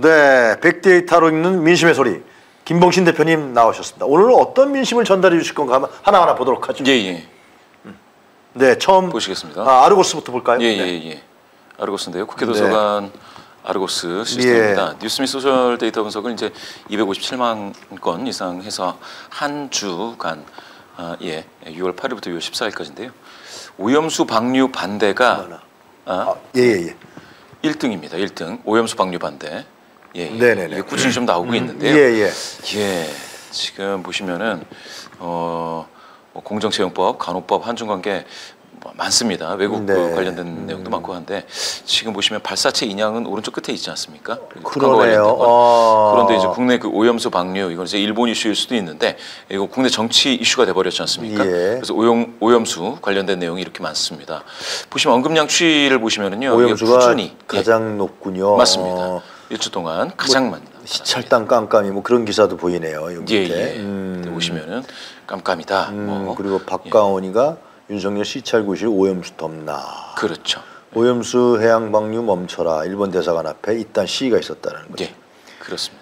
네, 빅데이터로 읽는 민심의 소리 김봉신 대표님 나오셨습니다. 오늘은 어떤 민심을 전달해 주실 건가 하나하나 보도록 하죠. 예. 네, 처음 보시겠습니다. 아르고스부터 볼까요? 예. 아르고스인데요. 국회 도서관 아르고스 시스템입니다. 뉴스 및 소셜 데이터 분석을 이제 257만 건 이상 해서 한 주간 6월 8일부터 6월 14일까지인데요. 오염수 방류 반대가 1등입니다. 1등. 오염수 방류 반대. 네네네. 이게 꾸준히 좀 나오고 있는데요. 지금 보시면은 공정채용법, 간호법, 한중관계 많습니다. 외국 관련된 내용도 많고 한데 지금 보시면 발사체 인양은 오른쪽 끝에 있지 않습니까? 그러네요. 그런데 이제 국내 그 오염수 방류 이건 이제 일본 이슈일 수도 있는데 이거 국내 정치 이슈가 돼버렸지 않습니까? 그래서 오염수 관련된 내용이 이렇게 많습니다. 보시면 언급량 추이를 보시면은요. 오염수가 꾸준히 가장 높군요. 맞습니다. 일주 동안 가장 많이 시찰당 깜깜이 뭐 그런 기사도 보이네요. 여기 보시면은 깜깜이다. 그리고 박가원이가 윤석열 시찰구실 오염수 덮나. 그렇죠. 오염수 해양 방류 멈춰라. 일본 대사관 앞에 이딴 시위가 있었다는 거죠. 그렇습니다.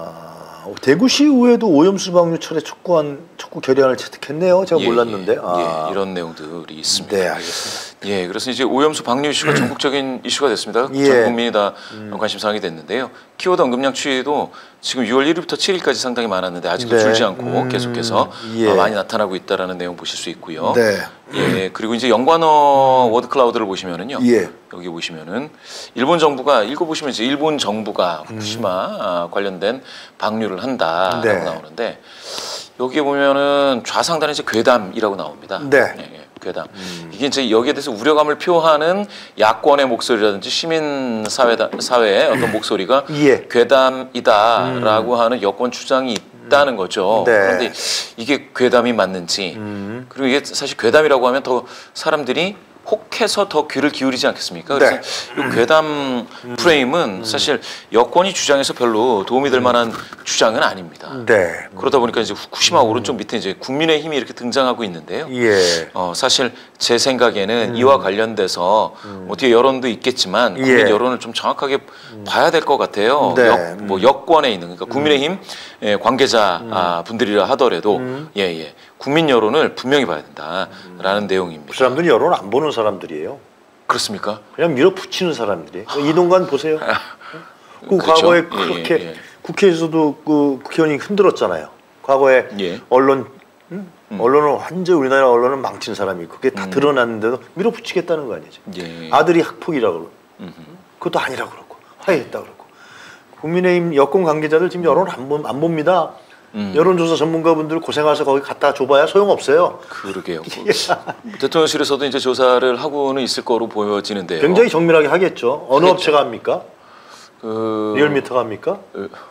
대구시의회도 오염수 방류 철회 촉구 결의안을 채택했네요. 제가 몰랐는데. 이런 내용들이 있습니다. 네, 알겠습니다. 그래서 이제 오염수 방류 이슈가 전국적인 이슈가 됐습니다. 전 국민이 다 관심사항이 됐는데요. 키워드 언급량 추이도 지금 6월 1일부터 7일까지 상당히 많았는데 아직도 줄지 않고 계속해서 많이 나타나고 있다라는 내용 보실 수 있고요. 그리고 이제 연관어 워드 클라우드를 보시면은요. 여기 보시면은 일본 정부가 읽어보시면 이제 일본 정부가 후쿠시마 관련된 방류를 한다라고 나오는데 여기에 보면은 좌상단에 이제 괴담이라고 나옵니다. 괴담. 이게 이제 여기에 대해서 우려감을 표하는 야권의 목소리라든지 시민 사회의 어떤 목소리가 괴담이다라고 하는 여권 주장이 있다는 거죠. 그런데 이게 괴담이 맞는지 그리고 이게 사실 괴담이라고 하면 더 사람들이 혹해서 더 귀를 기울이지 않겠습니까? 그래서 이 괴담 프레임은 사실 여권이 주장해서 별로 도움이 될 만한 주장은 아닙니다. 그러다 보니까 이제 후쿠시마 오른쪽 밑에 이제 국민의힘이 이렇게 등장하고 있는데요. 사실 제 생각에는 이와 관련돼서 뒤에 여론도 있겠지만 국민 여론을 좀 정확하게 봐야 될 것 같아요. 여권에 있는 그러니까 국민의힘 관계자 분들이라 하더라도 국민 여론을 분명히 봐야 된다라는 내용입니다. 그 사람들은 여론 안 보는 사람들이에요. 그렇습니까? 그냥 밀어붙이는 사람들이에요. 이동관 보세요. 과거에 그렇게 국회에서도 그 국회의원이 흔들었잖아요. 과거에 언론을 완전 우리나라 언론을 망친 사람이 그게 다 드러났는데도 밀어붙이겠다는 거 아니죠. 아들이 학폭이라고 그러고 그것도 아니라고 그러고 화해했다 그러고 국민의힘 여권 관계자들 지금 여론 안 봅니다. 여론조사 전문가분들 고생해서 거기 갖다 줘봐야 소용없어요. 그러게요. 대통령실에서도 이제 조사를 하고는 있을 거로 보여지는데요. 굉장히 정밀하게 하겠죠. 어느 업체가 합니까? 리얼미터가 합니까?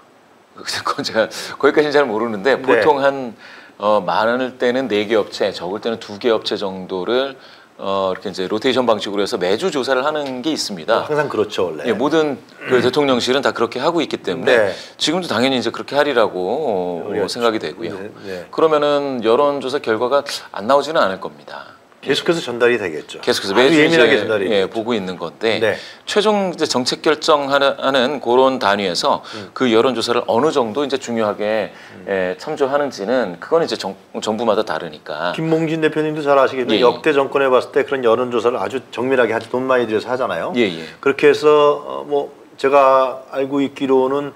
그건 제가 거기까지는 잘 모르는데 보통 한 많을 때는 4개 업체, 적을 때는 2개 업체 정도를 이렇게 이제 로테이션 방식으로 해서 매주 조사를 하는 게 있습니다. 항상 그렇죠, 원래. 모든 그 대통령실은 다 그렇게 하고 있기 때문에 지금도 당연히 이제 그렇게 하리라고 생각이 되고요. 그러면은 여론조사 결과가 안 나오지는 않을 겁니다. 계속해서 전달이 되겠죠. 계속해서 매주 예민하게 전달이 보고 있는 건데 최종 이제 정책 결정하는 그런 단위에서 그 여론조사를 어느 정도 이제 중요하게 참조하는지는 그건 이제 정부마다 다르니까. 김봉진 대표님도 잘 아시겠지만 역대 정권에 봤을 때 그런 여론조사를 아주 정밀하게 하죠. 돈 많이 들여서 하잖아요. 그렇게 해서 뭐 제가 알고 있기로는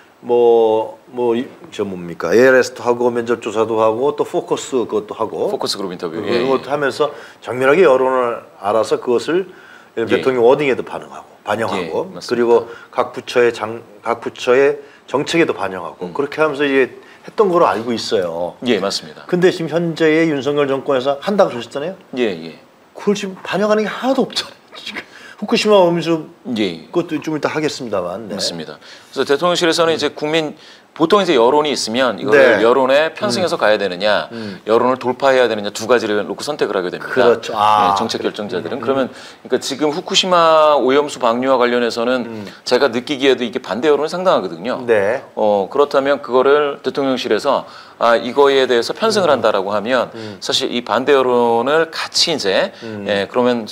뭡니까? ALS도 하고 면접조사도 하고 또 포커스 그것도 하고 포커스 그룹 인터뷰 그것도 하면서 정밀하게 여론을 알아서 그것을 대통령 워딩에도 반영하고 그리고 각 부처의 정책에도 반영하고 그렇게 하면서 이제 했던 거로 알고 있어요. 맞습니다. 근데 지금 현재의 윤석열 정권에서 한다고 그러셨잖아요. 그걸 지금 반영하는 게 하나도 없잖아요. 지금. 후쿠시마 오염수 그것도 좀 이따 하겠습니다만. 맞습니다. 그래서 대통령실에서는 이제 보통 이제 여론이 있으면 이걸 여론에 편승해서 가야 되느냐, 여론을 돌파해야 되느냐 두 가지를 놓고 선택을 하게 됩니다. 그렇죠. 정책 결정자들은 그러면 그러니까 지금 후쿠시마 오염수 방류와 관련해서는 제가 느끼기에도 이게 반대 여론이 상당하거든요. 그렇다면 그거를 대통령실에서 이거에 대해서 편승을 한다라고 하면 사실 이 반대 여론을 같이 이제 그러면 이제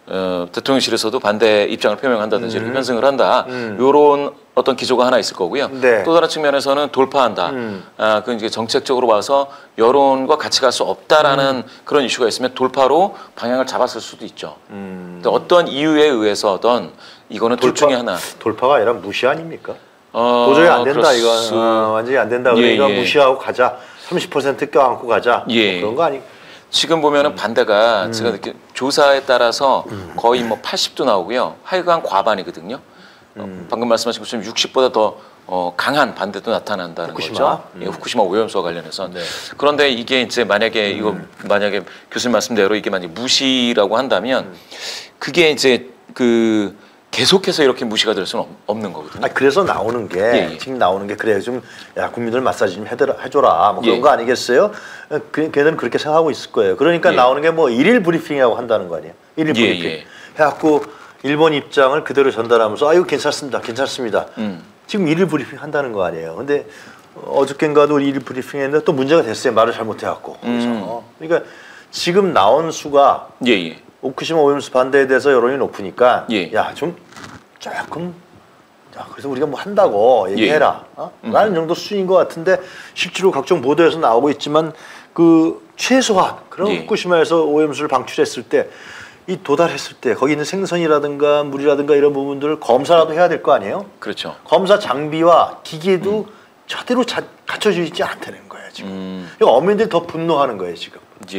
대통령실에서도 반대 입장을 표명한다든지 이렇게 편승을 한다. 이런 어떤 기조가 하나 있을 거고요. 네. 또 다른 측면에서는 돌파한다. 그 이제 정책적으로 봐서 여론과 같이 갈 수 없다라는 그런 이슈가 있으면 돌파로 방향을 잡았을 수도 있죠. 어떤 이유에 의해서든 이거는 둘 중에 하나. 돌파가 아니라 무시 아닙니까? 도저히 안 된다 이거 완전히 안 된다 그러니까 무시하고 가자. 30% 껴안고 가자. 뭐 그런 거 아니? 지금 보면은 반대가 제가 느낀 조사에 따라서 거의 뭐 80도 나오고요. 하여간 과반이거든요. 방금 말씀하신 것처럼 60보다 더 강한 반대도 나타난다는 후쿠시마? 거죠. 후쿠시마 오염수와 관련해서. 네. 그런데 이게 이제 만약에 이거 만약에 교수님 말씀대로 이게 만약 무시라고 한다면 그게 이제 그 계속해서 이렇게 무시가 될 수는 없는 거거든요. 그래서 나오는 게 지금 나오는 게 그래 좀 야 국민들 마사지 좀 해줘라 뭐 그런 거 아니겠어요? 걔들은 그렇게 생각하고 있을 거예요. 그러니까 나오는 게 뭐 일일 브리핑이라고 한다는 거 아니에요? 일일 브리핑 해갖고 일본 입장을 그대로 전달하면서 아이고 괜찮습니다, 괜찮습니다. 지금 일일 브리핑 한다는 거 아니에요? 근데 어저께인가도 일일 브리핑했는데 또 문제가 됐어요. 말을 잘못해갖고. 그러니까 지금 나온 수가 오쿠시마 오염수 반대에 대해서 여론이 높으니까 야 좀 조금 그래서 우리가 뭐 한다고 얘기해라 라는 정도 수준인 것 같은데 실제로 각종 보도에서 나오고 있지만 그 최소한 그런 후쿠시마에서 오염수를 방출했을 때 이 도달했을 때 거기 있는 생선이라든가 물이라든가 이런 부분들을 검사라도 해야 될 거 아니에요? 그렇죠. 검사 장비와 기계도 제대로 갖춰져 있지 않다는 거예요 지금. 어민들이 더 분노하는 거예요 지금.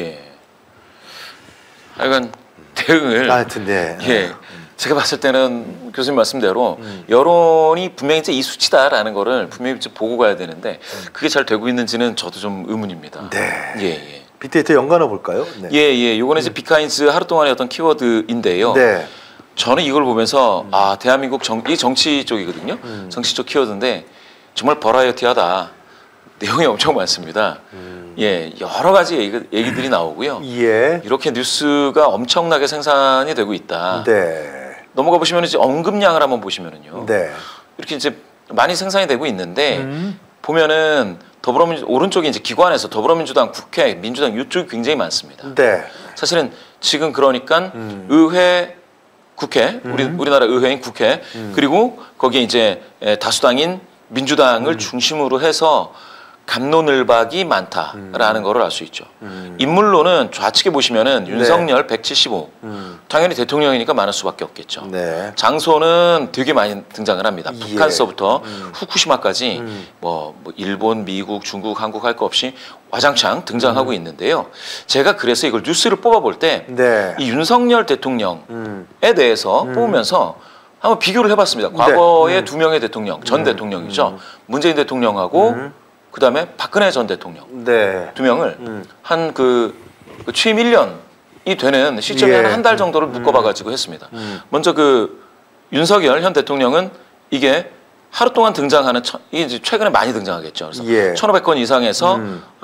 하여간 대응을 하여튼 제가 봤을 때는 교수님 말씀대로 여론이 분명히 이제 이 수치다라는 거를 분명히 이제 보고 가야 되는데 그게 잘 되고 있는지는 저도 좀 의문입니다. 빅데이터 연관어 볼까요? 요거는 이제 비카인스 하루 동안의 어떤 키워드인데요. 저는 이걸 보면서 대한민국 이 정치 쪽이거든요. 정치 쪽 키워드인데 정말 버라이어티하다. 내용이 엄청 많습니다. 여러 가지 얘기들이 나오고요. 이렇게 뉴스가 엄청나게 생산이 되고 있다. 넘어가 보시면 이제 언급량을 한번 보시면은요. 이렇게 이제 많이 생산이 되고 있는데 보면은 오른쪽에 이제 기관에서 더불어민주당, 국회, 민주당 이쪽이 굉장히 많습니다. 사실은 지금 그러니까 의회, 국회, 우리나라 의회인 국회 그리고 거기에 이제 다수당인 민주당을 중심으로 해서 갑론을박이 많다라는 거를 알 수 있죠. 인물로는 좌측에 보시면은 윤석열 175. 당연히 대통령이니까 많을 수밖에 없겠죠. 장소는 되게 많이 등장을 합니다. 북한서부터 후쿠시마까지 뭐 일본, 미국, 중국, 한국 할 거 없이 와장창 등장하고 있는데요. 제가 그래서 이걸 뉴스를 뽑아볼 때 이 윤석열 대통령에 대해서 뽑으면서 한번 비교를 해봤습니다. 과거의 두 명의 대통령, 전 대통령이죠. 문재인 대통령하고 그다음에 박근혜 전 대통령 두 명을 한 그 취임 1년이 되는 시점에 한 달 정도를 묶어봐가지고 했습니다. 먼저 그 윤석열 현 대통령은 이게 하루 동안 등장하는 이게 이제 최근에 많이 등장하겠죠. 그래서 1,500건 이상에서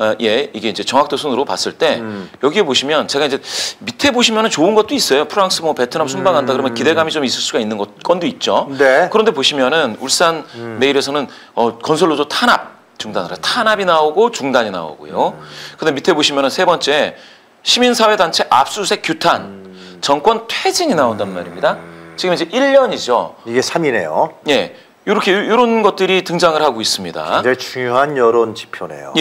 이게 이제 정확도 순으로 봤을 때 여기에 보시면 제가 이제 밑에 보시면은 좋은 것도 있어요. 프랑스 뭐 베트남 순방한다 그러면 기대감이 좀 있을 수가 있는 건도 있죠. 그런데 보시면은 울산 메일에서는 건설노조 탄압 중단을 탄압이 나오고 중단이 나오고요. 그다음 밑에 보시면은 세 번째 시민사회단체 압수수색 규탄 정권 퇴진이 나온단 말입니다. 지금 이제 1년이죠. 이게 3이네요. 이렇게 이런 것들이 등장을 하고 있습니다. 굉장히 중요한 여론 지표네요.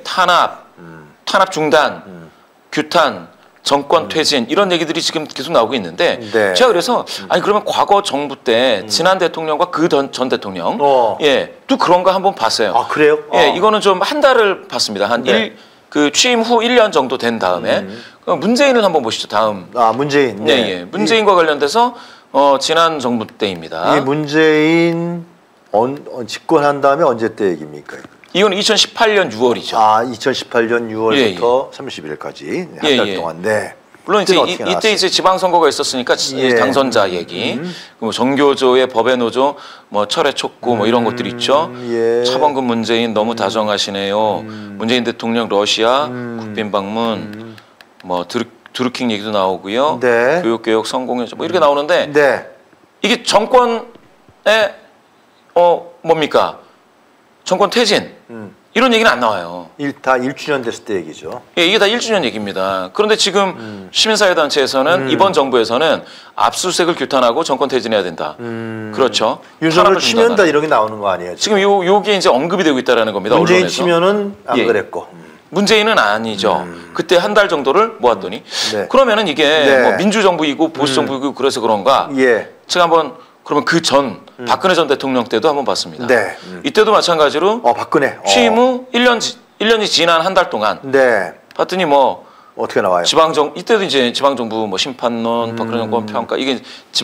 탄압 중단, 규탄, 정권 퇴진 이런 얘기들이 지금 계속 나오고 있는데 제가 그래서 아니 그러면 과거 정부 때 지난 대통령과 그 전 대통령 또 그런 거 한번 봤어요. 아 그래요? 이거는 좀 한 달을 봤습니다. 그 취임 후 1년 정도 된 다음에 문재인을 한번 보시죠. 다음. 문재인. 문재인과 관련돼서 지난 정부 때입니다. 이 문재인 집권한 다음에 언제 때 얘기입니까? 이건 2018년 6월이죠. 2018년 6월부터 30일까지 한 달 동안. 물론 이제 이때 이제 지방선거가 있었으니까 당선자 얘기, 뭐 정교조의 법의 노조, 뭐 철회 촉구 뭐 이런 것들이 있죠. 차범근 문재인 너무 다정하시네요. 문재인 대통령 러시아 국빈 방문, 뭐 드루킹 얘기도 나오고요. 교육개혁 성공했죠. 뭐 이렇게 나오는데 이게 정권의 뭡니까? 정권 퇴진 이런 얘기는 안 나와요. 다 1주년 됐을 때 얘기죠. 예, 이게 다 1주년 얘기입니다. 그런데 지금 시민사회단체에서는 이번 정부에서는 압수수색을 규탄하고 정권 퇴진해야 된다. 그렇죠. 윤석열 치면 다 이런 게 나오는 거 아니에요? 지금 요게 이제 언급이 되고 있다라는 겁니다. 문재인 언론에서. 치면은 안 그랬고. 문재인은 아니죠. 그때 한 달 정도를 모았더니 네. 그러면은 이게 네. 뭐 민주정부이고 보수정부이고 그래서 그런가? 예. 제가 한번 그러면 그 전 박근혜 전 대통령 때도 한번 봤습니다. 네. 이때도 마찬가지로 박근혜 취임 후 1년이 지난 한 달 동안 네. 봤더니 뭐 어떻게 나와요? 이때도 이제 지방정부 뭐 심판론, 박근혜 정권 평가 이게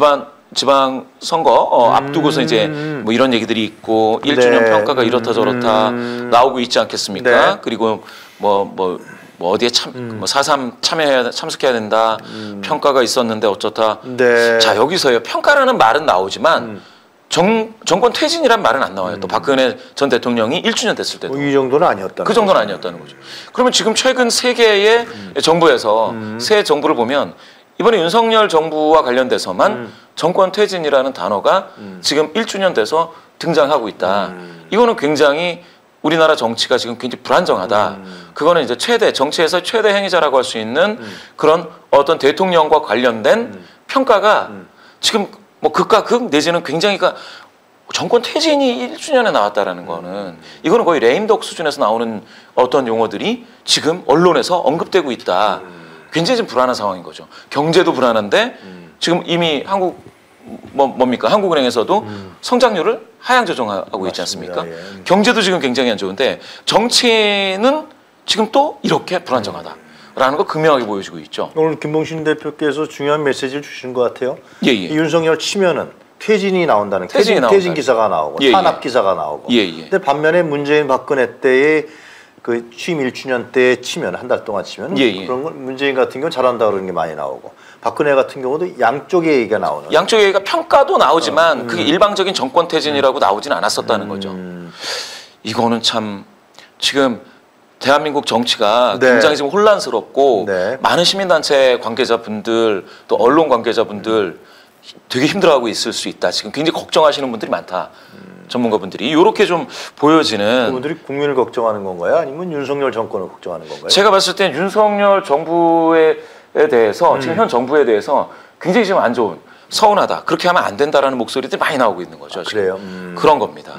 지방 선거 앞두고서 이제 뭐 이런 얘기들이 있고 1주년 네. 평가가 이렇다 저렇다 나오고 있지 않겠습니까? 네. 그리고 뭐 어디에 뭐 4.3 참석해야 된다 평가가 있었는데 어쩌다. 네. 자 여기서요 평가라는 말은 나오지만 정권 퇴진이란 말은 안 나와요. 또 박근혜 전 대통령이 1주년 됐을 때도 이 정도는 아니었다. 그 정도는 아니었다는 거죠. 그러면 지금 최근 세 개의 정부에서 새 정부를 보면 이번에 윤석열 정부와 관련돼서만 정권 퇴진이라는 단어가 지금 1주년 돼서 등장하고 있다. 이거는 굉장히 우리나라 정치가 지금 굉장히 불안정하다. 그거는 이제 정치에서 최대 행위자라고 할 수 있는 그런 어떤 대통령과 관련된 평가가 지금 뭐 극과 극 내지는 굉장히 정권 퇴진이 1주년에 나왔다라는 거는 이거는 거의 레임덕 수준에서 나오는 어떤 용어들이 지금 언론에서 언급되고 있다. 굉장히 좀 불안한 상황인 거죠. 경제도 불안한데 지금 이미 뭡니까? 한국은행에서도 성장률을 하향 조정하고 있지 않습니까? 예. 경제도 지금 굉장히 안 좋은데 정치는 지금 또 이렇게 불안정하다라는 거 극명하게 보여주고 있죠. 오늘 김봉신 대표께서 중요한 메시지를 주신 것 같아요. 예. 윤석열 치면은 퇴진이 나온다는 퇴진 기사가 나오고 탄압 기사가 나오고. 근데 반면에 문재인 박근혜 때의 그 취임 1주년 때 치면 한 달 동안 치면 그런 건 문재인 같은 경우는 잘한다 그런 게 많이 나오고 박근혜 같은 경우도 양쪽의 얘기가 나오는. 양쪽의 얘기가 평가도 나오지만 그게 일방적인 정권 퇴진이라고 나오진 않았었다는 거죠. 이거는 참 지금 대한민국 정치가 굉장히 지금 혼란스럽고 많은 시민단체 관계자분들 또 언론 관계자분들 되게 힘들어하고 있을 수 있다. 지금 굉장히 걱정하시는 분들이 많다. 전문가분들이 이렇게 좀 보여지는. 그분들이 국민을 걱정하는 건가요? 아니면 윤석열 정권을 걱정하는 건가요? 제가 봤을 땐 윤석열 정부에 대해서 지금 현 정부에 대해서 굉장히 지금 안 좋은 서운하다. 그렇게 하면 안 된다라는 목소리들이 많이 나오고 있는 거죠. 그래요? 그런 겁니다.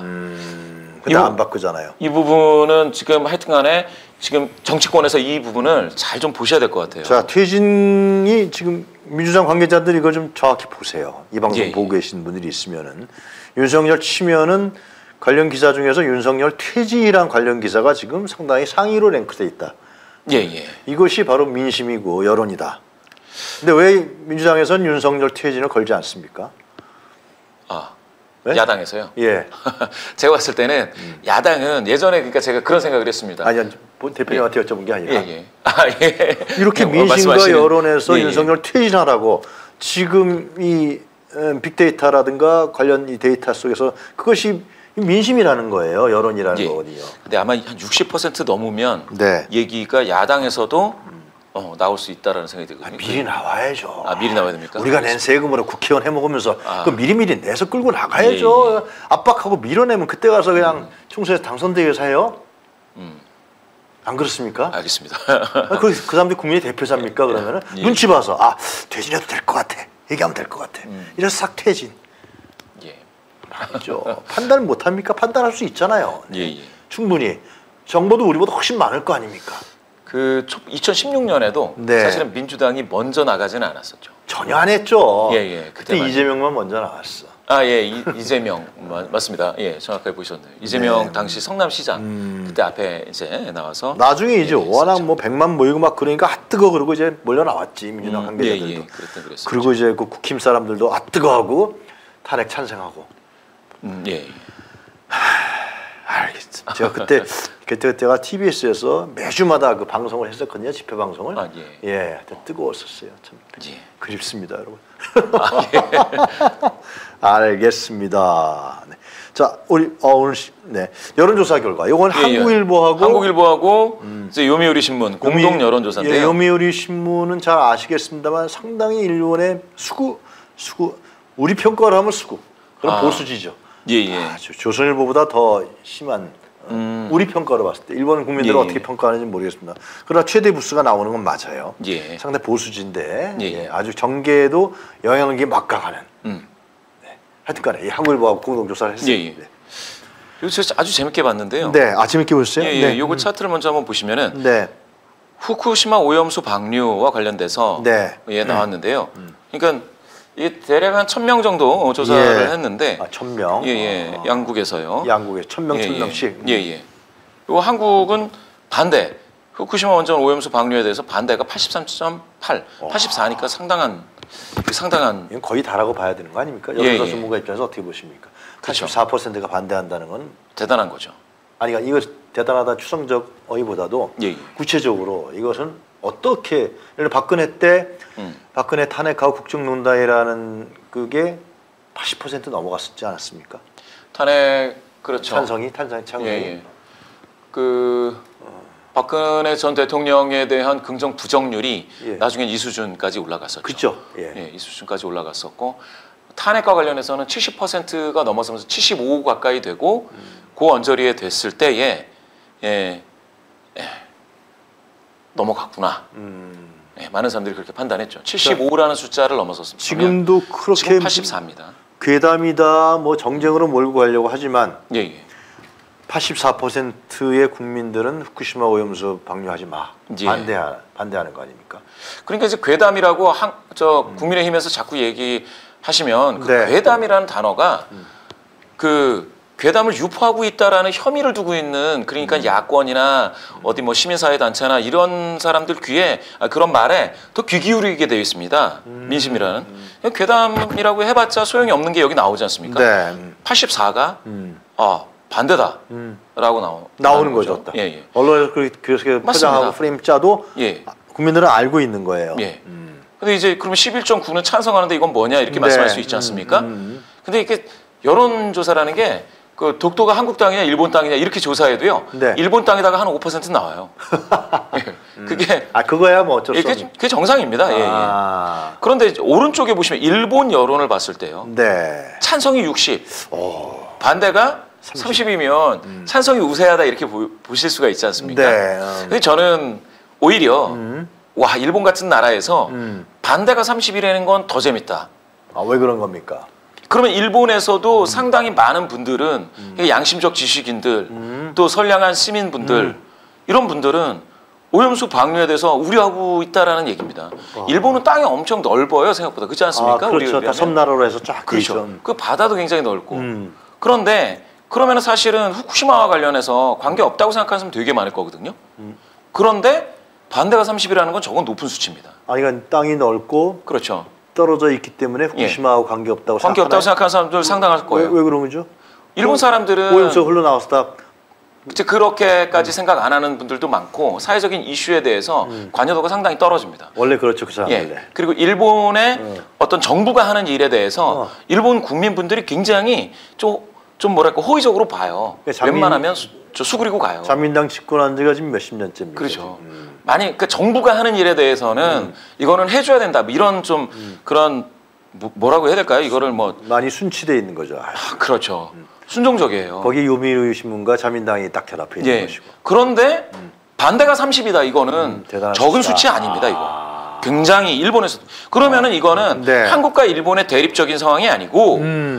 근데 안 바꾸잖아요. 이 부분은 지금 하여튼간에 지금 정치권에서 이 부분을 잘 좀 보셔야 될 것 같아요. 자, 퇴진이 지금 민주당 관계자들 이거 좀 정확히 보세요. 이 방송 보고 계신 분들이 있으면은 윤석열 치면은 관련 기사 중에서 윤석열 퇴진이란 관련 기사가 지금 상당히 상위로 랭크돼 있다. 이것이 바로 민심이고 여론이다. 근데 왜 민주당에서는 윤석열 퇴진을 걸지 않습니까? 네? 야당에서요? 예. 제가 봤을 때는 야당은 예전에 그러니까 제가 그런 생각을 했습니다. 아니 대표님한테 여쭤본 게 아니라 이렇게 네, 민심과 여론에서 윤석열 퇴진하라고 지금 이 빅데이터라든가 관련 이 데이터 속에서 그것이 민심이라는 거예요. 여론이라는 거거든요. 근데 아마 한 60% 넘으면 얘기가 야당에서도 나올 수 있다라는 생각이 들거든요. 미리 나와야죠. 미리 나와야 됩니까? 우리가 낸 세금으로 국회의원 해먹으면서 그 미리미리 내서 끌고 나가야죠. 압박하고 밀어내면 그때 가서 그냥 총선에서 당선되게 사요. 안 그렇습니까? 알겠습니다. 그 사람들이 국민의 대표자입니까? 그러면은 눈치 봐서 퇴진해도 될 것 같아. 얘기하면 될 것 같아. 이래서 싹 퇴진. 아니죠. 판단을 못합니까? 판단할 수 있잖아요. 충분히. 정보도 우리보다 훨씬 많을 거 아닙니까? 그 2016년에도 사실은 민주당이 먼저 나가지는 않았었죠. 전혀 안 했죠. 그때 그때만. 이재명만 먼저 나왔어. 이재명 맞습니다. 정확하게 보셨네요. 이재명 당시 성남시장 그때 앞에 이제 나와서 나중에 이제 워낙 뭐 100만 모이고 막 그러니까 뜨거 그러고 이제 몰려 나왔지 민주당 관계자들도. 그리고 이제 그 국힘 사람들도 뜨거하고 탄핵 찬성하고. 알겠습니다. 제가 그때가 TBS에서 매주마다 그 방송을 했었거든요. 집회 방송을. 뜨거웠었어요. 참 그립습니다, 여러분. 알겠습니다. 자, 우리 오늘 여론조사 결과. 이건 한국일보하고 이제 요미우리 신문 공동 여론조사인데요. 요미우리 신문은 잘 아시겠습니다만 상당히 일본의 수구 우리 평가를 하면 수구. 그럼 보수지죠. 예, 예. 조선일보보다 더 심한 우리 평가로 봤을 때 일본 국민들은 어떻게 평가하는지 모르겠습니다. 그러나 최대 부수가 나오는 건 맞아요. 상당히 보수지인데 아주 정계에도 영향력이 막강하는. 하여튼간에 이 한국일보하고 공동조사를 했습니다. 이거 아주 재밌게 봤는데요. 네, 재밌게 보셨어요? 네, 요거 차트를 먼저 한번 보시면은 후쿠시마 오염수 방류와 관련돼서 나왔는데요. 그러니까 이게 대략 한 1000명 정도 조사를 했는데 1000명? 양국에서요. 양국에 1000명. 요 한국은 반대. 후쿠시마 원전 오염수 방류에 대해서 반대가 83.8, 84니까 상당한 이건 거의 다라고 봐야 되는 거 아닙니까? 여론조사 전문가 입장에서 어떻게 보십니까? 84%가 반대한다는 건 대단한 거죠. 아니, 그러니까 이거 대단하다 추상적 어휘보다도 구체적으로 이것은 어떻게 박근혜 때 박근혜 탄핵하고 국정농단이라는 그게 80% 넘어갔었지 않았습니까? 탄핵 그렇죠. 찬성이. 박근혜 전 대통령에 대한 긍정 부정률이 나중엔 이 수준까지 올라갔었죠. 그렇죠. 이 수준까지 올라갔었고 탄핵과 관련해서는 70%가 넘어서면서 75 가까이 되고 그 언저리에 됐을 때에 넘어갔구나. 많은 사람들이 그렇게 판단했죠. 75라는 숫자를 넘어섰습니다. 지금도 그렇게 지금 84입니다. 괴담이다, 뭐 정쟁으로 몰고 가려고 하지만 84%의 국민들은 후쿠시마 오염수 방류하지 마. 반대하는 거 아닙니까? 그러니까 이제 괴담이라고 국민의힘에서 자꾸 얘기하시면 그 괴담이라는 단어가 그 괴담을 유포하고 있다라는 혐의를 두고 있는 그러니까 야권이나 어디 뭐 시민사회 단체나 이런 사람들 귀에 그런 말에 더 귀 기울이게 되어 있습니다. 민심이라는 괴담이라고 해봤자 소용이 없는 게 여기 나오지 않습니까? 84가 반대다라고 나오는 거죠. 언론에서 그렇게 포장하고 프레임 짜도 국민들은 알고 있는 거예요. 근데 이제 그러면 11.9는 찬성하는데 이건 뭐냐 이렇게 말씀할 수 있지 않습니까? 근데 이게 여론조사라는 게 그 독도가 한국 땅이냐 일본 땅이냐 이렇게 조사해도요. 일본 땅에다가 한 5% 나와요. 그게 그거야 뭐 어쩔 수 없는. 그게 정상입니다. 그런데 오른쪽에 보시면 일본 여론을 봤을 때요. 찬성이 60, 반대가 30이면 찬성이 우세하다 이렇게 보실 수가 있지 않습니까? 근데 저는 오히려 와 일본 같은 나라에서 반대가 30이라는 건 더 재밌다. 왜 그런 겁니까? 그러면 일본에서도 상당히 많은 분들은 양심적 지식인들 또 선량한 시민분들 이런 분들은 오염수 방류에 대해서 우려하고 있다라는 얘기입니다. 일본은 땅이 엄청 넓어요 생각보다 그렇지 않습니까? 그렇죠. 다 섬나라로 해서 쫙 그렇죠. 그 바다도 굉장히 넓고 그런데 그러면 사실은 후쿠시마와 관련해서 관계 없다고 생각하는 사람 되게 많을 거거든요. 그런데 반대가 30이라는 건 저건 높은 수치입니다. 그러니까 땅이 넓고 그렇죠. 떨어져 있기 때문에 후쿠시마하고 관계없다고 생각하는 사람들 상당할 거예요. 왜 그런 거죠? 일본 사람들은 오염수 흘러나왔다. 그렇게까지 생각 안 하는 분들도 많고 사회적인 이슈에 대해서 관여도가 상당히 떨어집니다. 원래 그렇죠, 그 사람들. 그리고 일본의 어떤 정부가 하는 일에 대해서 일본 국민분들이 굉장히 좀 뭐랄까 호의적으로 봐요. 웬만하면 수그리고 가요. 자민당 집권한 지가 지금 몇십 년째입니다. 그렇죠. 만약 그 정부가 하는 일에 대해서는 이거는 해줘야 된다. 이런 좀 그런 뭐라고 해야 될까요? 이거를 뭐 많이 순치돼 있는 거죠. 그렇죠. 순종적이에요. 거기 요미우리 신문과 자민당이 딱 결합해 있는 것이고. 그런데 반대가 30이다. 이거는 적은 수치 아닙니다. 이거. 굉장히 일본에서 그러면은 이거는 한국과 일본의 대립적인 상황이 아니고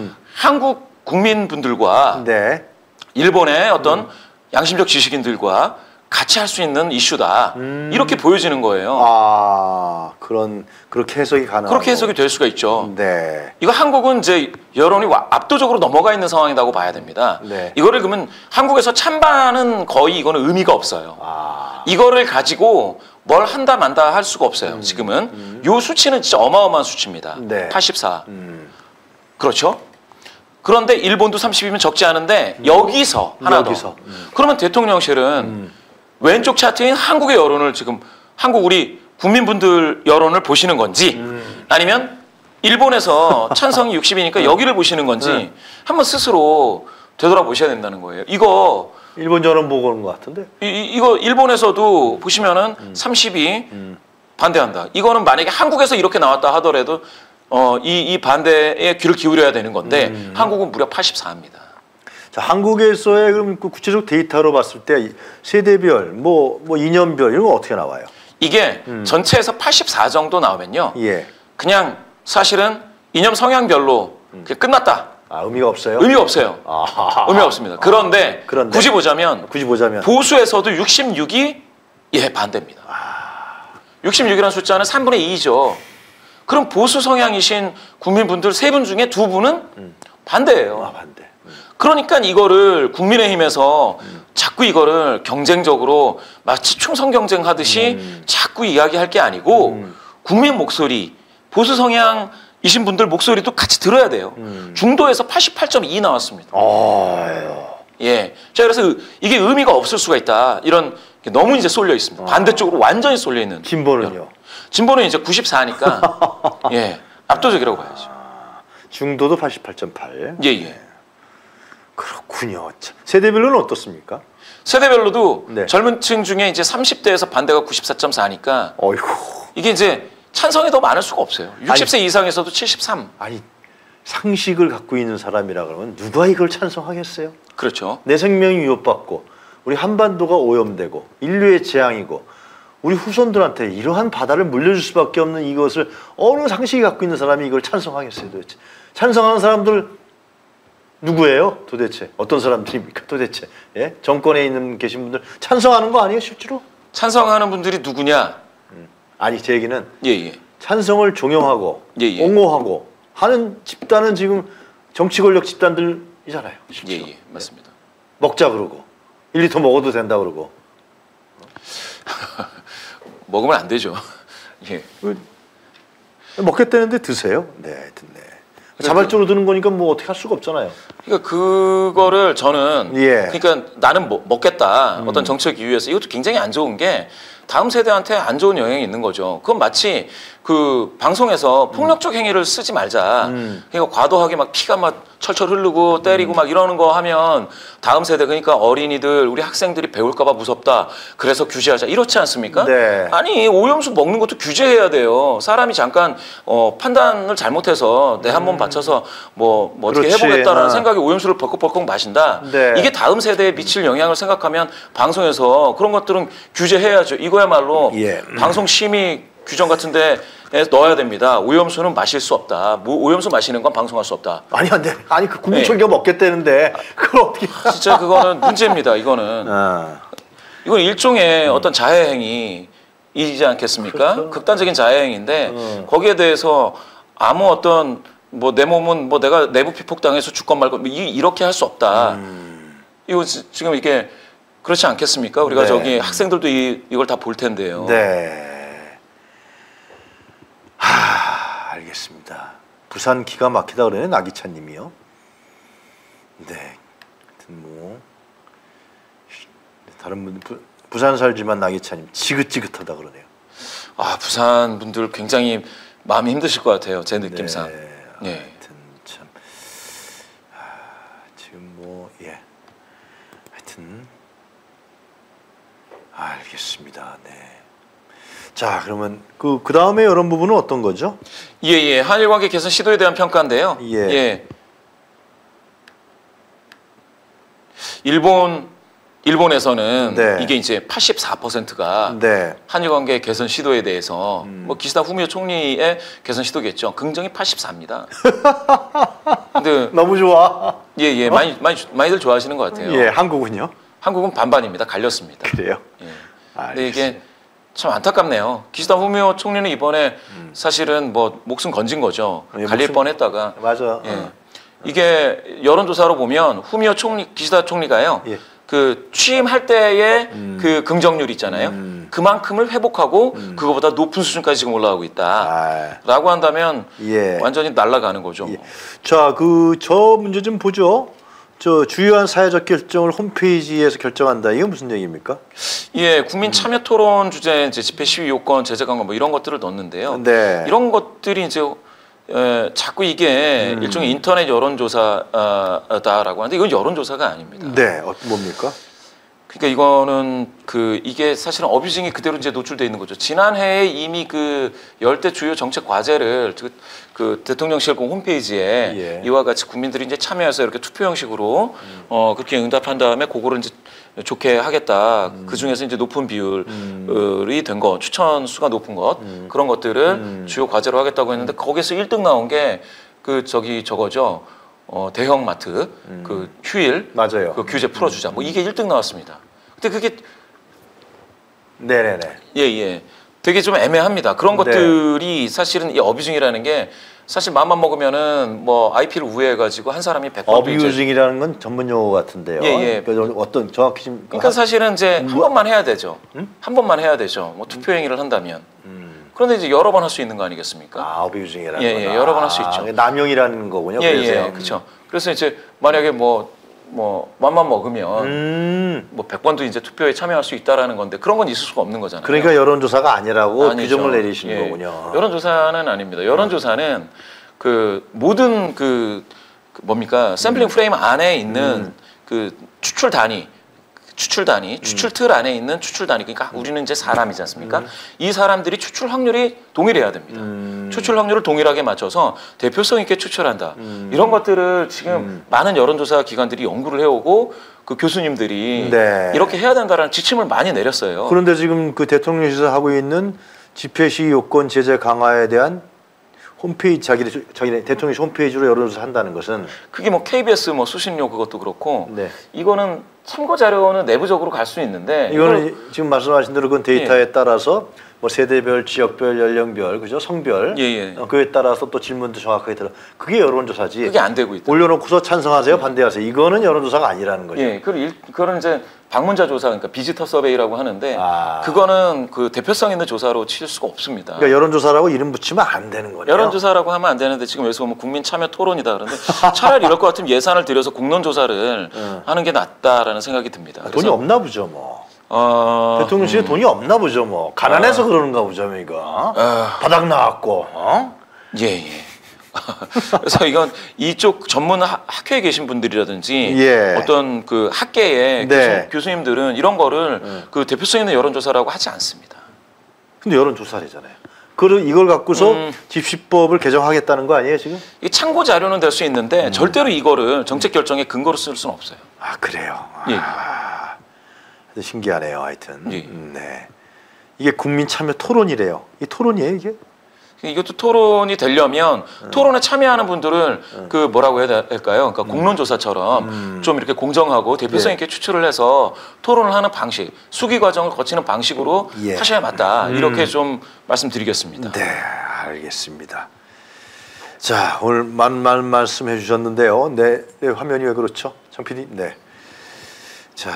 한국 국민분들과 일본의 어떤 양심적 지식인들과 같이 할 수 있는 이슈다. 이렇게 보여지는 거예요. 그렇게 해석이 가능하고. 그렇게 해석이 될 수가 있죠. 이거 한국은 이제 여론이 압도적으로 넘어가 있는 상황이라고 봐야 됩니다. 이거를 그러면 한국에서 찬반은 거의 이거는 의미가 없어요. 이거를 가지고 뭘 한다 만다 할 수가 없어요. 지금은. 요 수치는 진짜 어마어마한 수치입니다. 84. 그렇죠? 그런데 일본도 30이면 적지 않은데 여기서 하나 더. 그러면 대통령실은 왼쪽 차트인 한국의 여론을 지금 우리 국민분들 여론을 보시는 건지 아니면 일본에서 찬성이 60이니까 여기를 보시는 건지 한번 스스로 되돌아보셔야 된다는 거예요. 이거 일본 여론 보고 오는 것 같은데? 이거 일본에서도 보시면은 30이 반대한다. 이거는 만약에 한국에서 이렇게 나왔다 하더라도 이 반대에 귀를 기울여야 되는 건데 한국은 무려 84입니다. 자, 한국에서의 그럼 그 구체적 데이터로 봤을 때 세대별, 뭐 이념별 이런 거 어떻게 나와요? 이게 전체에서 84 정도 나오면요. 예. 그냥 사실은 이념 성향별로 그냥 끝났다. 아, 의미가 없어요? 의미가 없어요. 의미가 없습니다. 그런데, 그런데 굳이 보자면 보수에서도 66이 반대입니다. 66이라는 숫자는 3분의 2죠. 그럼 보수 성향이신 국민분들 3분 중에 2분은 반대예요. 반대. 그러니까 이거를 국민의힘에서 자꾸 이거를 경쟁적으로 마치 충성 경쟁하듯이 자꾸 이야기할 게 아니고 국민 목소리, 보수 성향이신 분들 목소리도 같이 들어야 돼요. 중도에서 88.2 나왔습니다. 예. 자, 그래서 이게 의미가 없을 수가 있다. 이런 너무 이제 쏠려 있습니다. 반대쪽으로 완전히 쏠려 있는. 진보는요? 진보는 이제 94니까 예, 압도적이라고 봐야죠. 중도도 88.8. 예. 그렇군요. 세대별로는 어떻습니까? 세대별로도 네. 젊은 층 중에 이제 30대에서 반대가 94.4니까 어이구. 이게 이제 찬성이 더 많을 수가 없어요. 60세 이상에서도 73. 아니, 상식을 갖고 있는 사람이라 그러면 누가 이걸 찬성하겠어요? 그렇죠. 내 생명이 위협받고 우리 한반도가 오염되고 인류의 재앙이고 우리 후손들한테 이러한 바다를 물려줄 수밖에 없는 이것을 어느 상식이 갖고 있는 사람이 이걸 찬성하겠어요 도대체? 찬성하는 사람들 누구예요 도대체? 어떤 사람들입니까 도대체? 예? 정권에 있는 계신 분들 찬성하는 거 아니에요 실제로? 찬성하는 분들이 누구냐? 아니 제 얘기는 예. 찬성을 종용하고 예. 옹호하고 하는 집단은 지금 정치 권력 집단들이잖아요 실제로. 예. 맞습니다. 먹자 그러고 1리터 먹어도 된다 그러고 먹으면 안 되죠. 예. 먹겠다는데 드세요. 네, 하여튼 네. 자발적으로 드는 거니까 뭐 어떻게 할 수가 없잖아요. 그러니까 그거를 저는 그러니까 나는 먹겠다 어떤 정책 이유에서 이것도 굉장히 안 좋은 게 다음 세대한테 안 좋은 영향이 있는 거죠. 그건 마치 그 방송에서 폭력적 행위를 쓰지 말자. 그러니까 과도하게 막 피가 막 철철 흐르고 때리고 막 이러는 거 하면 다음 세대 그러니까 어린이들 우리 학생들이 배울까 봐 무섭다. 그래서 규제하자. 이렇지 않습니까? 네. 아니 오염수 먹는 것도 규제해야 돼요. 사람이 잠깐 판단을 잘못해서 내 한 몸 바쳐서 뭐 어떻게 해보겠다라는 생각에 오염수를 벌컥벌컥 마신다. 네. 이게 다음 세대에 미칠 영향을 생각하면 방송에서 그런 것들은 규제해야죠. 이거야말로 방송 심의 규정 같은데 넣어야 됩니다. 오염수는 마실 수 없다. 오염수 마시는 건 방송할 수 없다. 아니 안 돼. 아니 그 국민총리가 먹겠다는데 그걸 어떻게? 진짜 그거는 문제입니다. 이거는 이건 일종의 어떤 자해 행위이지 않겠습니까? 그렇죠. 극단적인 자해 행위인데 거기에 대해서 아무 어떤 뭐 내 몸은 뭐 내가 내부 피폭당해서 죽건 말건 이렇게 할 수 없다. 이거 지금 이게 그렇지 않겠습니까? 우리가 저기 학생들도 이걸 다 볼 텐데요. 네. 알겠습니다. 부산 기가 막히다 그러네 나기찬님이요. 네. 하여튼 뭐 다른 분들 부산 살지만 나기찬님 지긋지긋하다 그러네요. 아 부산 분들 굉장히 마음이 힘드실 것 같아요. 제 느낌상. 네. 하여튼 참 지금 뭐 하여튼 알겠습니다. 네. 자 그러면 그 다음에 이런 부분은 어떤 거죠? 예. 한일 관계 개선 시도에 대한 평가인데요. 예. 일본에서는 이게 이제 84%가 한일 관계 개선 시도에 대해서 뭐 기시다 후미오 총리의 개선 시도겠죠. 긍정이 84입니다. 근데 너무 좋아. 예. 많이들 좋아하시는 것 같아요. 예. 한국은요? 한국은 반반입니다. 갈렸습니다. 그래요? 예. 근데 이게 참 안타깝네요. 기시다 후미오 총리는 이번에 사실은 뭐 목숨 건진 거죠. 갈릴 뻔했다가. 맞아. 이게 여론조사로 보면 후미오 기시다 총리가요. 그 취임할 때의 그 긍정률 있잖아요. 그만큼을 회복하고 그거보다 높은 수준까지 지금 올라가고 있다라고 한다면 완전히 날아가는 거죠. 자, 저 문제 좀 보죠. 저 주요한 사회적 결정을 홈페이지에서 결정한다. 이게 무슨 얘기입니까? 예, 국민 참여 토론 주제 이제 집회 시위 요건 제재 강화 뭐 이런 것들을 넣었는데요. 이런 것들이 이제 자꾸 이게 일종의 인터넷 여론조사다라고 하는데 이건 여론조사가 아닙니다. 네, 뭡니까? 그러니까 이거는 이게 사실은 어뷰징이 그대로 이제 노출돼 있는 거죠. 지난해에 이미 그 10대 주요 정책 과제를 그 대통령실 홈페이지에 예. 이와 같이 국민들이 이제 참여해서 이렇게 투표 형식으로 그렇게 응답한 다음에 그거를 이제 좋게 하겠다. 그 중에서 이제 높은 비율이 된 거, 추천 수가 높은 것 그런 것들을 주요 과제로 하겠다고 했는데 거기서 1등 나온 게 저거죠. 대형 마트 그 휴일 맞아요. 그 규제 풀어주자. 뭐 이게 1등 나왔습니다. 근데 그게 네네네. 예. 되게 좀 애매합니다. 그런 것들이 사실은 이 어뷰징이라는 게 사실 마음만 먹으면은 뭐 IP를 우회해가지고 한 사람이 100번 어뷰징이라는 건 전문 용어 같은데요. 예. 어떤 정확히 좀 그러니까 사실은 이제 한 번만 해야 되죠. 한 번만 해야 되죠. 뭐 투표 행위를 한다면. 그런데 이제 여러 번 할 수 있는 거 아니겠습니까? 어뷰징이라는 거. 예, 여러 번 할 수 있죠. 남용이라는 거군요. 예, 그렇죠. 그래서 이제 만약에 뭐 맘만 먹으면 뭐 100번도 이제 투표에 참여할 수 있다라는 건데 그런 건 있을 수가 없는 거잖아요. 그러니까 여론조사가 아니라고 아니죠. 규정을 내리시는 거군요. 여론조사는 아닙니다. 여론조사는 그 모든 뭡니까 샘플링 프레임 안에 있는 그 추출 단위, 추출 틀 안에 있는 추출 단위. 그러니까 우리는 이제 사람이지 않습니까? 이 사람들이 추출 확률이 동일해야 됩니다. 추출 확률을 동일하게 맞춰서 대표성 있게 추출한다. 이런 것들을 지금 많은 여론조사 기관들이 연구를 해오고 그 교수님들이 이렇게 해야 된다는 지침을 많이 내렸어요. 그런데 지금 그 대통령실에서 하고 있는 집회 시위 요건 제재 강화에 대한 홈페이지 자기네 대통령실 홈페이지로 여론조사 한다는 것은 그게 뭐 KBS 뭐 수신료 그것도 그렇고 이거는 참고 자료는 내부적으로 갈 수 있는데 이거는 지금 말씀하신 대로 그건 데이터에 따라서 뭐 세대별, 지역별, 연령별, 그죠? 성별 그에 따라서 또 질문도 정확하게 들어. 그게 여론조사지. 그게 안 되고 있다. 올려놓고서 찬성하세요, 반대하세요. 이거는 여론조사가 아니라는 거죠. 예, 그거는 이제 방문자 조사, 그러니까 비지터 서베이라고 하는데 그거는 그 대표성 있는 조사로 칠 수가 없습니다. 그러니까 여론조사라고 이름 붙이면 안 되는 거예요. 여론조사라고 하면 안 되는데 지금 여기서 보면 국민 참여 토론이다 그러는데 차라리 이럴 것 같으면 예산을 들여서 공론조사를 하는 게 낫다라는 생각이 듭니다. 돈이 없나 보죠, 뭐. 대통령실에 돈이 없나 보죠, 뭐. 가난해서 그러는가 보죠, 이거. 바닥 나왔고. 예. 그래서 이건 이쪽 전문 학회에 계신 분들이라든지 어떤 그 학계의 교수님들은 이런 거를 그 대표성 있는 여론조사라고 하지 않습니다. 근데 여론조사래잖아요. 이걸 갖고서 집시법을 개정하겠다는 거 아니에요, 지금? 이 참고 자료는 될 수 있는데 절대로 이거를 정책 결정의 근거로 쓸 수는 없어요. 그래요. 예. 신기하네요, 하여튼. 네. 이게 국민 참여 토론이래요. 이 토론이에요, 이게? 이것도 토론이 되려면 토론에 참여하는 분들을 그 뭐라고 해야 될까요? 그러니까 공론조사처럼 좀 이렇게 공정하고 대표성 있게 추출을 해서 토론을 하는 방식, 수기 과정을 거치는 방식으로 하셔야 맞다. 이렇게 좀 말씀드리겠습니다. 네, 알겠습니다. 자, 오늘 많은 말씀해 주셨는데요. 네, 화면이 왜 그렇죠? 장 PD? 네. 자,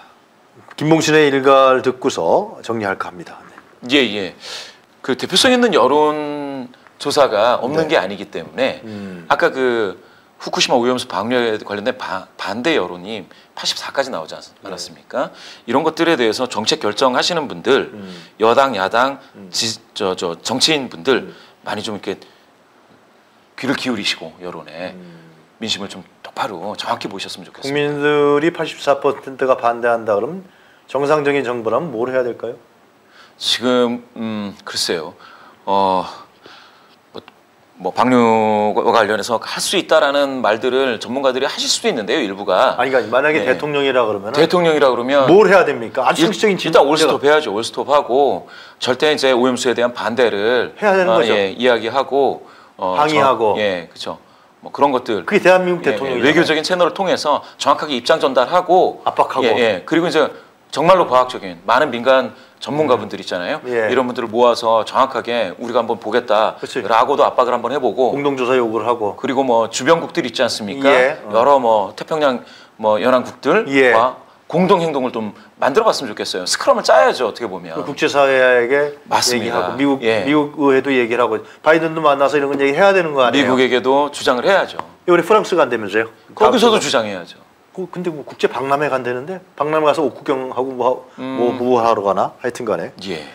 김봉신의 일갈 듣고서 정리할까 합니다. 예. 그 대표성 있는 여론 조사가 없는 게 아니기 때문에 아까 그 후쿠시마 오염수 방류에 관련된 반대 여론이 84까지 나오지 않았습니까? 이런 것들에 대해서 정책 결정하시는 분들, 여당, 야당, 정치인 분들 많이 좀 이렇게 귀를 기울이시고 여론에 민심을 좀 똑바로 정확히 보셨으면 좋겠습니다. 국민들이 84%가 반대한다 그러면 정상적인 정부라면 뭘 해야 될까요? 지금 글쎄요. 뭐 방류와 관련해서 할 수 있다라는 말들을 전문가들이 하실 수도 있는데요, 일부가. 그러니까 만약에 대통령이라 그러면 뭘 해야 됩니까? 아주 상식적인 일단 올스톱 해야죠. 올스톱하고 절대 이제 오염수에 대한 반대를 해야 되는 거죠. 이야기하고 항의하고. 그렇죠. 뭐 그런 것들. 그게 대한민국 대통령이잖아요. 외교적인 채널을 통해서 정확하게 입장 전달하고 압박하고. 그리고 이제 정말로 과학적인 많은 민간 전문가분들 있잖아요. 이런 분들을 모아서 정확하게 우리가 한번 보겠다라고도 압박을 한번 해보고 공동조사 요구를 하고 그리고 뭐 주변국들 있지 않습니까? 여러 뭐 태평양 뭐 연안국들과 공동 행동을 좀 만들어봤으면 좋겠어요. 스크럼을 짜야죠. 어떻게 보면 국제사회에게 맞습니다. 얘기하고 미국 의회도 얘기를 하고 바이든도 만나서 이런 건 얘기해야 되는 거 아니에요? 미국에게도 주장을 해야죠. 우리 프랑스가 안 되면서요? 거기서도 주장해야죠. 근데 뭐 국제 박람회 간다는데 박람회 가서 옷 구경하고 뭐 하러 가나? 하여튼간에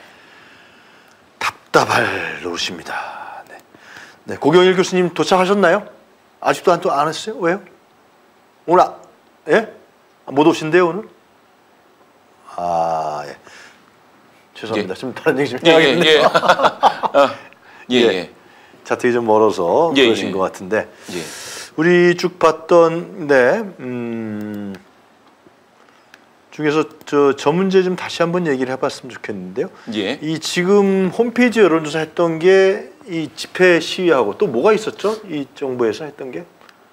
답답할 노릇입니다. 네, 고경일 교수님 도착하셨나요? 아직도 안 했어요? 왜요? 오늘 못 오신대요 오늘? 예. 죄송합니다. 예. 좀 다른 얘기 좀 해야겠네요. 예. 차트가 좀 멀어서 그러신 것 같은데 예. 우리 쭉 봤던 중에서 저 문제 좀 다시 한번 얘기를 해봤으면 좋겠는데요. 예. 이 지금 홈페이지 여론조사 했던 게 이 집회 시위하고 또 뭐가 있었죠? 이 정부에서 했던 게?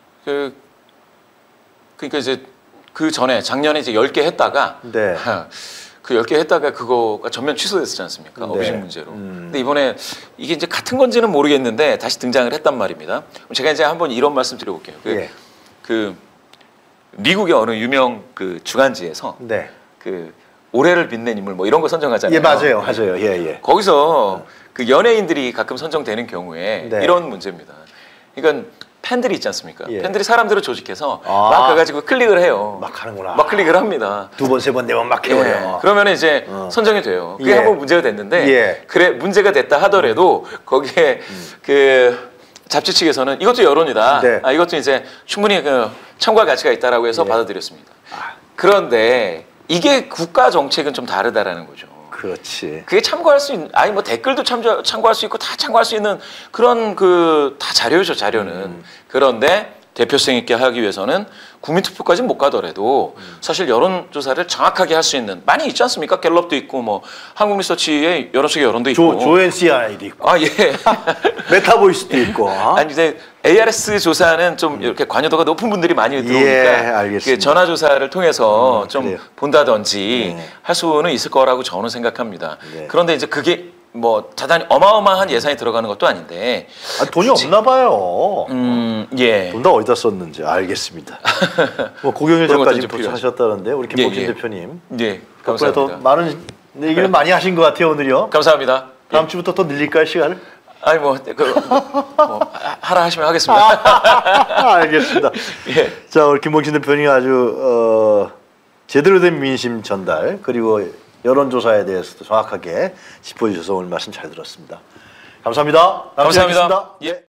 그러니까 이제 그 전에 작년에 이제 10개 했다가 네. 그 10개 했다가 그거가 전면 취소됐지 않습니까? 네. 어뷰징 문제로. 근데 이번에 이게 이제 같은 건지는 모르겠는데 다시 등장을 했단 말입니다. 제가 이제 한번 이런 말씀 드려볼게요. 그 미국의 어느 유명 그 주간지에서 네. 그 올해를 빛낸 인물 뭐 이런 거 선정하잖아요. 예, 맞아요. 예. 거기서 그 연예인들이 가끔 선정되는 경우에 네. 이런 문제입니다. 그러니까 팬들이 있지 않습니까? 예. 팬들이 사람들을 조직해서 막 가가지고 클릭을 해요. 막 하는구나. 막 클릭을 합니다. 두 번, 세 번 되면 막 해버려. 그러면 이제 선정이 돼요. 그게 한번 문제가 됐는데 그래 문제가 됐다 하더라도 거기에 그 잡지 측에서는 이것도 여론이다. 네. 이것도 이제 충분히 그 참고할 가치가 있다라고 해서 받아들였습니다. 그런데 이게 국가 정책은 좀 다르다라는 거죠. 그렇지. 그게 참고할 수 있는 뭐 댓글도 참고할 수 있고 다 참고할 수 있는 그런 그 다 자료죠 자료는. 그런데 대표성 있게 하기 위해서는 국민투표까지는 못 가더라도 사실 여론조사를 정확하게 할 수 있는 많이 있지 않습니까? 갤럽도 있고 뭐 한국리서치의 여론 속의 여론도 있고 조앤CI도 있고 예. 메타보이스도 있고 아니 이제 ARS 조사는 좀 이렇게 관여도가 높은 분들이 많이 들어오니까 알겠습니다. 전화 조사를 통해서 좀 그래요. 본다든지 할 수는 있을 거라고 저는 생각합니다. 네. 그런데 이제 그게 뭐 대단히 어마어마한 예산이 들어가는 것도 아닌데 돈이 없나 봐요. 예. 돈 다 어디다 썼는지 알겠습니다. 뭐 고경일 작가님 하셨다는데 우리 김복진 대표님. 예. 감사합니다. 더 많은 얘기를 많이 하신 것 같아요 오늘요. 감사합니다. 다음 주부터 더 늘릴까요 시간을? 아니 뭐 하라 하시면 하겠습니다. 알겠습니다. 예. 자 우리 김복진 대표님 아주 제대로 된 민심 전달 그리고 여론조사에 대해서도 정확하게 짚어주셔서 오늘 말씀 잘 들었습니다. 감사합니다. 감사합니다. 예.